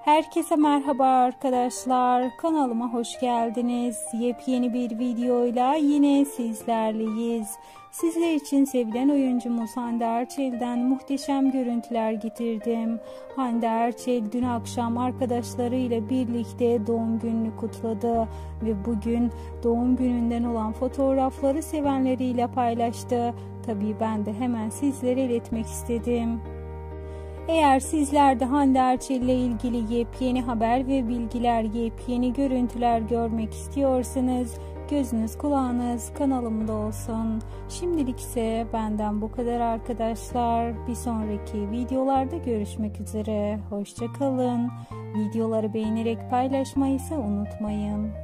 Herkese merhaba arkadaşlar. Kanalıma hoş geldiniz. Yepyeni bir videoyla yine sizlerleyiz. Sizler için sevilen oyuncumuz Hande Erçel'den muhteşem görüntüler getirdim. Hande Erçel dün akşam arkadaşlarıyla birlikte doğum gününü kutladı ve bugün doğum gününden olan fotoğrafları sevenleriyle paylaştı. Tabii ben de hemen sizlere iletmek istedim. Eğer sizler de Hande Erçel ile ilgili yepyeni haber ve bilgiler, yepyeni görüntüler görmek istiyorsanız gözünüz kulağınız kanalımda olsun. Şimdilik ise benden bu kadar arkadaşlar. Bir sonraki videolarda görüşmek üzere. Hoşça kalın. Videoları beğenerek paylaşmayı ise unutmayın.